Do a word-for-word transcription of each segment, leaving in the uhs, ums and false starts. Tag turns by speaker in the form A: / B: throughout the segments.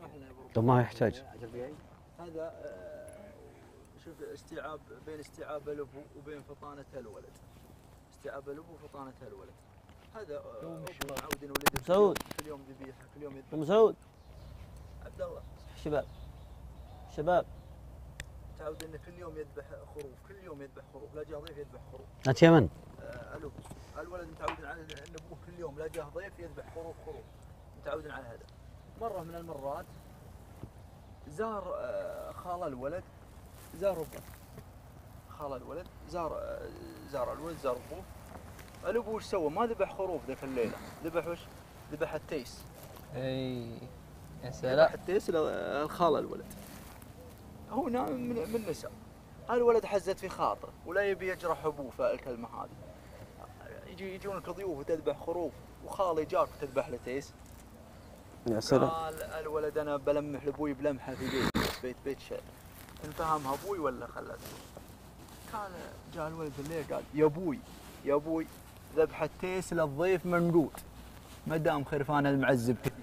A: طب ما يحتاج.
B: هذا شوف استيعاب بين استيعاب الابو وبين فطانه الولد. استيعاب الابو وفطانه الولد. هذا ابو معود ولده
C: مسعود
B: كل يوم ذبيحه كل يوم يذبح.
C: ام مسعود
B: عبد الله
C: شباب شباب
B: تعود انه كل يوم يذبح خروف، كل يوم يذبح خروف، لا جاء ضيف يذبح خروف.
A: انت يمن؟
B: آه الو الولد متعود على ان ابوه كل يوم لا جاء ضيف يذبح خروف خروف. متعود على هذا. مره من المرات زار آه خال الولد زار ابوه. خال الولد زار آه زار الولد زار ابوه. الابو وش سوى؟ ما ذبح خروف ذيك الليله، ذبح وش؟ ذبح التيس.
C: اي يا
B: ذبح
C: سلام.
B: التيس لخال الولد. هو نام من, من نساء. الولد حزت في خاطره ولا يبي يجرح ابوه في الكلمه هذه. يجي يجونك ضيوف وتذبح خروف وخالي جاك وتذبح له تيس.
D: يا سلام.
B: قال الولد انا بلمح لابوي بلمحه في بيت بيت بيت شيء. انفهمها ابوي ولا خلته؟ كان جاء الولد بالليل قال يا ابوي يا ابوي ذبح التيس للضيف منقود ما دام خرفان المعذب كثير.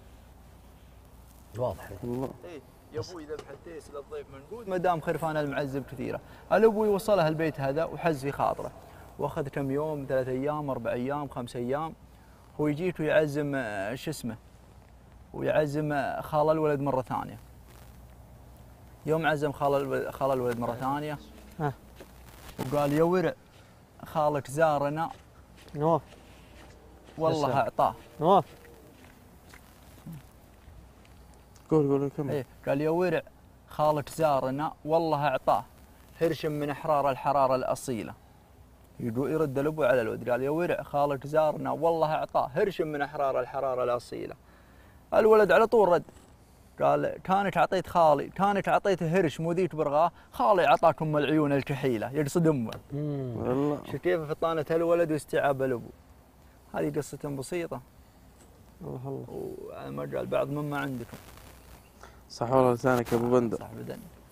A: واضح.
D: الله.
B: ايه يا ابوي ذبح التيس للضيف منقود ما دام خرفان المعذب كثيره. الابوي وصله البيت هذا وحز في خاطره واخذ كم يوم ثلاث ايام اربع ايام خمس ايام هو يجيت ويعزم شو اسمه ويعزم خال الولد مره ثانيه. يوم عزم خال الولد خال الولد مره ثانيه
C: ها
B: وقال يا ورع خالك زارنا
C: نواف
B: والله اعطاه.
C: نواف
D: قول قول كمل.
B: ايه قال يا ورع خالك زارنا والله اعطاه هرشم من احرار الحراره الاصيله. يقول يرد الابو على الولد قال يا ورع خالك زارنا والله اعطاه هرشم من احرار الحراره الاصيله. الولد على طول رد قال كانك اعطيت خالي كانك اعطيته هرش مو ذيك برغاه خالي اعطاكم العيون الكحيله يقصد امه.
D: والله.
B: شوف كيف فطانه الولد واستيعاب الابو. هذه قصه بسيطه.
D: الله الله.
B: وعلى ما قال بعض مما عندكم.
D: صح والله لسانك يا ابو بندر.
B: صح بدني.